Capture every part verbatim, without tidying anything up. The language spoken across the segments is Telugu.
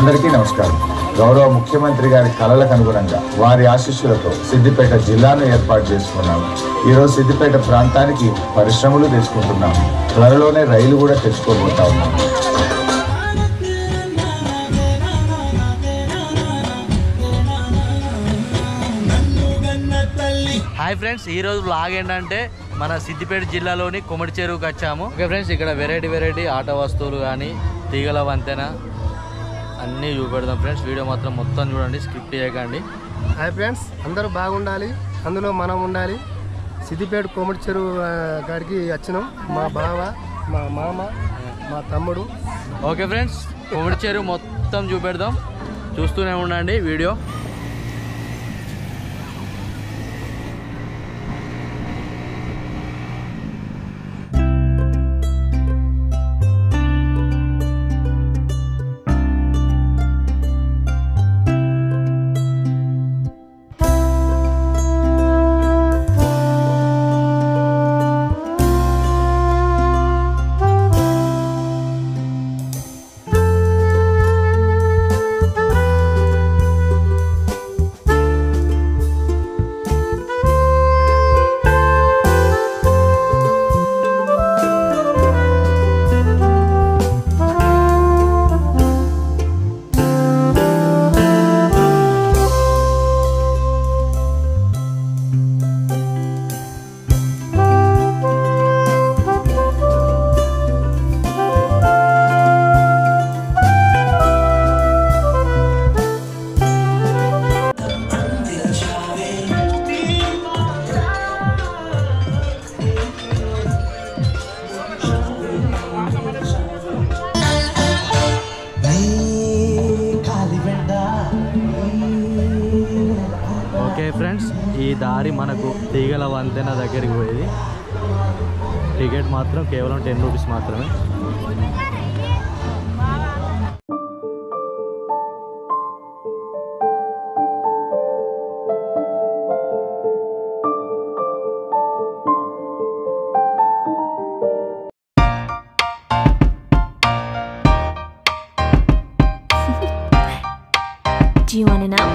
అందరికీ నమస్కారం. గౌరవ ముఖ్యమంత్రి గారి కలలకు అనుగుణంగా వారి ఆశీస్సులతో సిద్దిపేట జిల్లాను ఏర్పాటు చేసుకున్నాము. ఈరోజు సిద్దిపేట ప్రాంతానికి పరిశ్రమలు తెచ్చుకుంటున్నాము. త్వరలోనే రైలు కూడా తెచ్చుకోబోతా ఉన్నాము. హాయ్ ఫ్రెండ్స్, ఈరోజు బ్లాగ్ ఏంటంటే మన సిద్దిపేట జిల్లాలోని కొమటి చెరువుకి వచ్చాము. ఓకే ఫ్రెండ్స్, ఇక్కడ వెరైటీ వెరైటీ ఆట వస్తువులు కానీ తీగల వంతెన అన్నీ చూపెడదాం ఫ్రెండ్స్. వీడియో మాత్రం మొత్తం చూడండి, స్కిప్ చేయకండి. హాయ్ ఫ్రెండ్స్, అందరూ బాగుండాలి, అందులో మనం ఉండాలి. సిద్దిపేట కొమటి చెరువు కాడికి వచ్చినాం. మా బావ, మా మామ, మా తమ్ముడు. ఓకే ఫ్రెండ్స్, కొమటి చెరువు మొత్తం చూపెడదాం, చూస్తూనే ఉండండి వీడియో. ఓకే ఫ్రెండ్స్, ఈ దారి మనకు తీగల వంతెన దగ్గరికి పోయేది. టికెట్ మాత్రం కేవలం టెన్ రూపీస్ మాత్రమే. Do you want to know?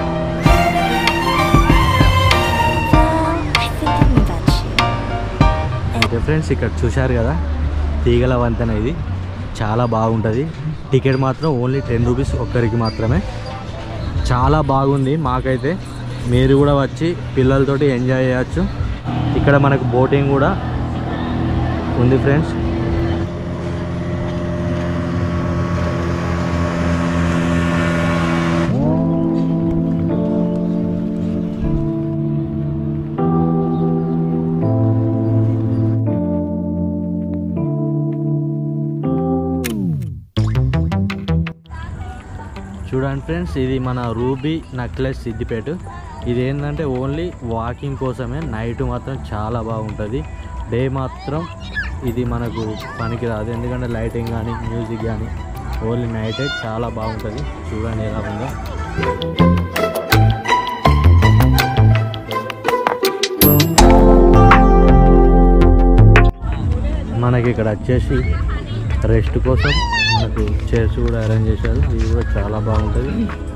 Okay friends, ఇక్కడ చూశారు కదా తీగల వంతెన. ఇది చాలా బాగుంటుంది. టికెట్ మాత్రం ఓన్లీ టెన్ రూపీస్ ఒక్కరికి మాత్రమే. చాలా బాగుంది మాకైతే. మీరు కూడా వచ్చి పిల్లలతోటి ఎంజాయ్ చేయొచ్చు. ఇక్కడ మనకు బోటింగ్ కూడా ఉంది ఫ్రెండ్స్. చూడండి ఫ్రెండ్స్, ఇది మన రూబీ నెక్లెస్ సిద్దిపేట. ఇది ఏంటంటే ఓన్లీ వాకింగ్ కోసమే. నైట్ మాత్రం చాలా బాగుంటుంది. డే మాత్రం ఇది మనకు పనికి రాదు, ఎందుకంటే లైటింగ్ కానీ మ్యూజిక్ కానీ ఓన్లీ నైటే చాలా బాగుంటుంది. చూడండి ఎలా ఉందో. మనకి ఇక్కడ వచ్చేసి రెస్ట్ కోసం మనకు చైర్స్ కూడా అరేంజ్ చేశారు. ఇది కూడా చాలా బాగుంటుంది.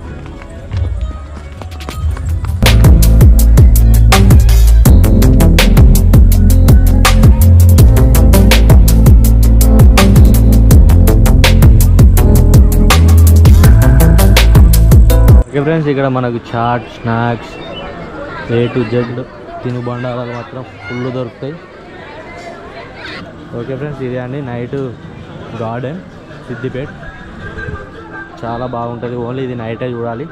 ఓకే ఫ్రెండ్స్, ఇక్కడ మనకు chat, snacks, A to Z తినుబండారాలు మాత్రం ఫుల్ దొరుకుతాయి. ఓకే ఫ్రెండ్స్, ఇదే అండి నైట్ గార్డెన్ సిద్దిపేట. చాలా బాగుంటుంది. ఓన్లీ ఇది నైటే చూడాలి.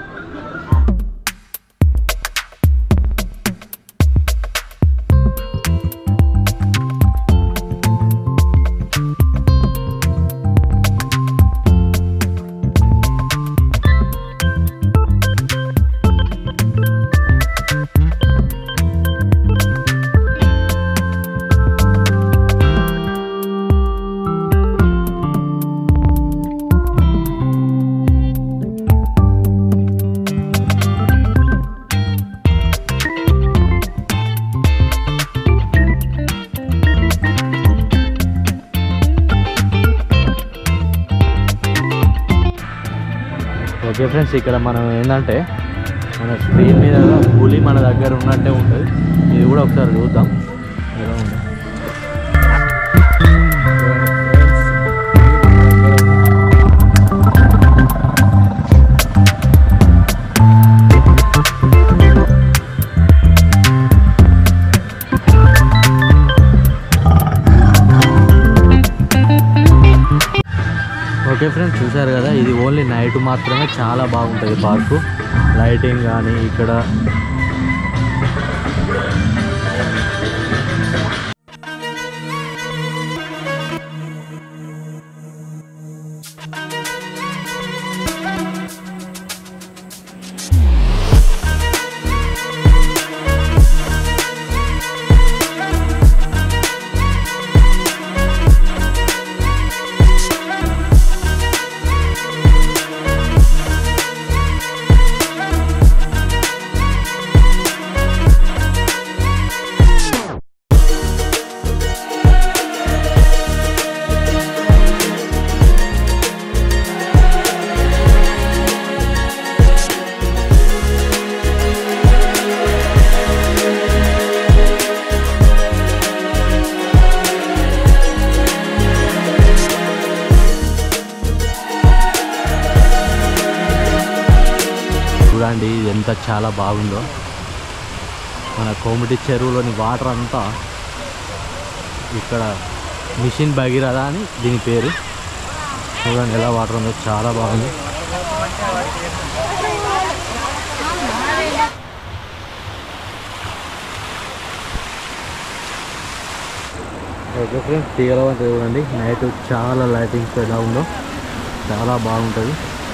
ఓకే ఫ్రెండ్స్, ఇక్కడ మనం ఏంటంటే మన స్క్రీన్ మీద పులి మన దగ్గర ఉన్నట్టే ఉంటుంది. ఇది కూడా ఒకసారి చూద్దాం ఎలా ఉంది. ఓకే ఫ్రెండ్స్, చూసారు కదా, ఇది ఓన్లీ నైట్ మాత్రమే. చాలా బాగుంటుంది పార్కు, లైటింగ్ కానీ ఇక్కడ చూడండి ఎంత చాలా బాగుందో. మన కోమటి చెరువులోని వాటర్ అంతా ఇక్కడ మిషన్ భగీరథ అని దీని పేరు. చూడండి ఎలా వాటర్ ఉందో, చాలా బాగుంది. ఓకే ఫ్రెండ్స్, తీగల వంట చూడండి, నైట్ చాలా లైటింగ్స్ ఎలా ఉందో, చాలా బాగుంటుంది.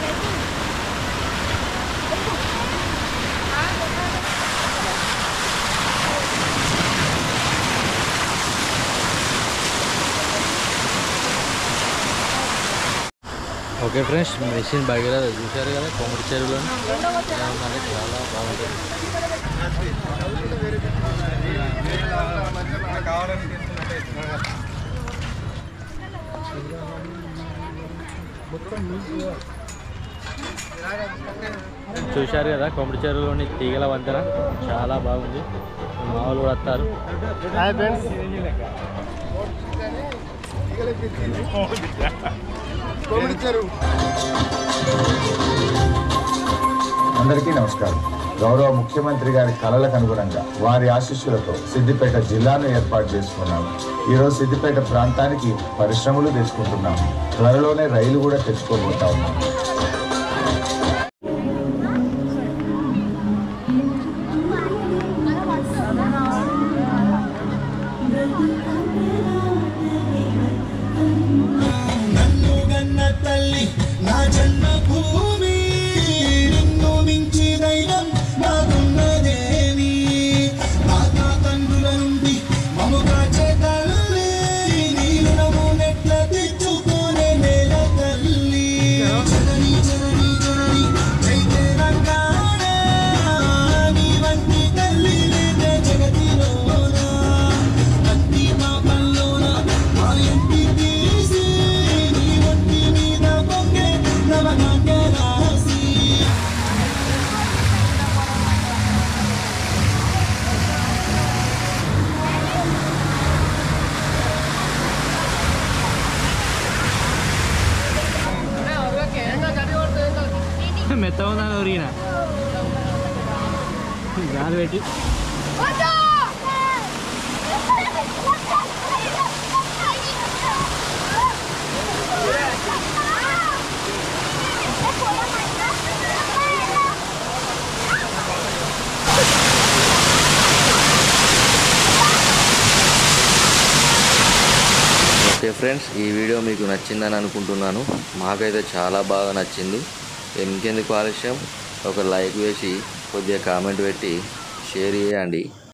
ఓకే ఫ్రెండ్స్, మిషన్ భగీరథ చూశారు కదా కోమటి చెరువులో ఎలా ఉందంటే చాలా బాగుంటుంది. చూశారు కదా కోమటి చెరువులోని తీగల వంతెన చాలా బాగుంది. మామూలు కూడా వస్తారు. అందరికీ నమస్కారం. గౌరవ ముఖ్యమంత్రి గారి కలలకు అనుగుణంగా వారి ఆశీస్సులతో సిద్దిపేట జిల్లాను ఏర్పాటు చేసుకున్నాము. ఈరోజు సిద్దిపేట ప్రాంతానికి పరిశ్రమలు తెచ్చుకుంటున్నాము. త్వరలోనే రైలు కూడా తెచ్చుకోబోతా ఉన్నాము. మెత్తగా ఉందని ఒరిగిన గాలి పెట్టి ఓకే ఫ్రెండ్స్, ఈ వీడియో మీకు నచ్చిందని అనుకుంటున్నాను. మాకైతే చాలా బాగా నచ్చింది. ఇంకెందుకు ఆలస్యం, ఒక లైక్ వేసి కొద్దిగా కామెంట్ పెట్టి షేర్ చేయండి.